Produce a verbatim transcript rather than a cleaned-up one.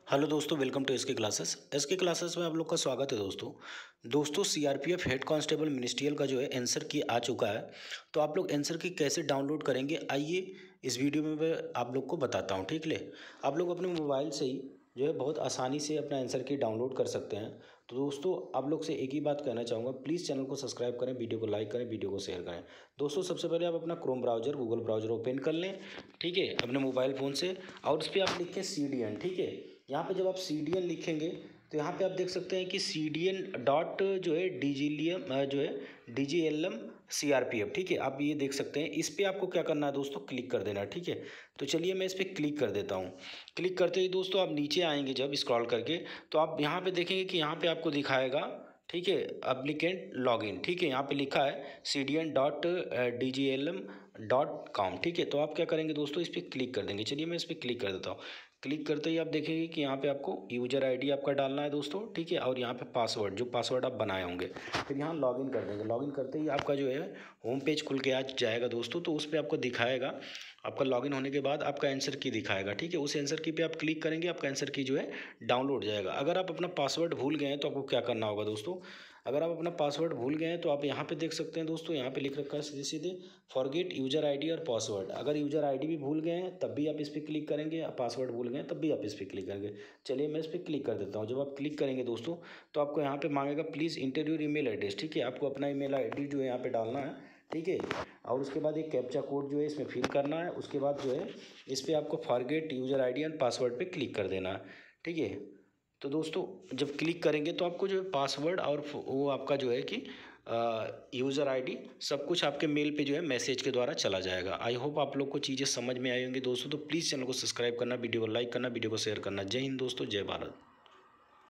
Hello दोस्तों, welcome to SK classes. SK classes में आप लोग का स्वागत है दोस्तों। दोस्तों सीआरपीएफ हेड कांस्टेबल मिनिस्ट्रियल का जो है आंसर की आ चुका है। तो आप लोग आंसर की कैसे डाउनलोड करेंगे, आइए इस वीडियो में मैं आप लोग को बताता हूं। ठीक है, आप लोग अपने मोबाइल से ही जो है बहुत आसानी से अपना आंसर की डाउनलोड कर सकते हैं। तो दोस्तों आप लोग से एक ही बात कहना चाहूँगा, प्लीज़ चैनल को सब्सक्राइब करें, वीडियो को लाइक करें, वीडियो को शेयर करें। दोस्तों सबसे पहले आप अपना Chrome browser, Google browser open कर लें, ठीक है, अपने मोबाइल फ़ोन से, और उस पर आप लिखें सी डी एन। ठीक है, यहाँ पे जब आप सी डी एन लिखेंगे तो यहाँ पे आप देख सकते हैं कि सी डी एन डॉट जो है डीजीलियम जो है D G L M C R P F. ठीक है, आप ये देख सकते हैं। इस पर आपको क्या करना है दोस्तों, क्लिक कर देना है। ठीक है, तो चलिए मैं इस पर क्लिक कर देता हूँ। क्लिक करते ही दोस्तों आप नीचे आएंगे जब स्क्रॉल करके, तो आप यहाँ पे देखेंगे कि यहाँ पे आपको दिखाएगा, ठीक है, एप्लीकेंट लॉगिन। ठीक है, यहाँ पे लिखा है C D N dot D G L M dot com. ठीक है, तो आप क्या करेंगे दोस्तों, इस पर क्लिक कर देंगे। चलिए मैं इस पर क्लिक कर देता हूँ। क्लिक करते ही आप देखेंगे कि यहाँ पे आपको यूज़र आईडी आपका डालना है दोस्तों। ठीक है, और यहाँ पे पासवर्ड, जो पासवर्ड आप बनाए होंगे, फिर यहाँ लॉगिन कर देंगे। लॉगिन करते ही आपका जो है होम पेज खुल के आ जाएगा दोस्तों। तो उस पर आपको दिखाएगा, आपका लॉगिन होने के बाद आपका आंसर की दिखाएगा। ठीक है, उस आंसर की पे आप क्लिक करेंगे, आपका आंसर की जो है डाउनलोड हो जाएगा। अगर आप अपना पासवर्ड भूल गए हैं तो आपको क्या करना होगा दोस्तों, अगर आप अपना पासवर्ड भूल गए हैं तो आप यहाँ पे देख सकते हैं दोस्तों, यहाँ पे लिख रखा है सीधे सीधे फॉरगेट यूज़र आईडी और पासवर्ड। अगर यूज़र आईडी भी भूल गए हैं तब भी आप इस पर क्लिक करेंगे, पासवर्ड भूल गए तब भी आप इस पर क्लिक करेंगे। चलिए मैं इस पर क्लिक कर देता हूँ। जब आप क्लिक करेंगे दोस्तों तो आपको यहाँ पे मांगेगा please enter your email address. ठीक है, आपको अपना ईमेल आईडी जो है यहाँ पे डालना है। ठीक है, और उसके बाद एक कैप्चा कोड जो है इसमें फिल करना है। उसके बाद जो है इस पर आपको forget user ID and password पे क्लिक कर देना है। ठीक है, तो दोस्तों जब क्लिक करेंगे तो आपको जो है पासवर्ड और वो आपका जो है कि यूज़र आईडी सब कुछ आपके मेल पे जो है मैसेज के द्वारा चला जाएगा। आई होप आप लोग को चीज़ें समझ में आई होंगी दोस्तों। तो प्लीज़ चैनल को सब्सक्राइब करना, वीडियो को लाइक करना, वीडियो को शेयर करना। जय हिंद दोस्तों, जय भारत।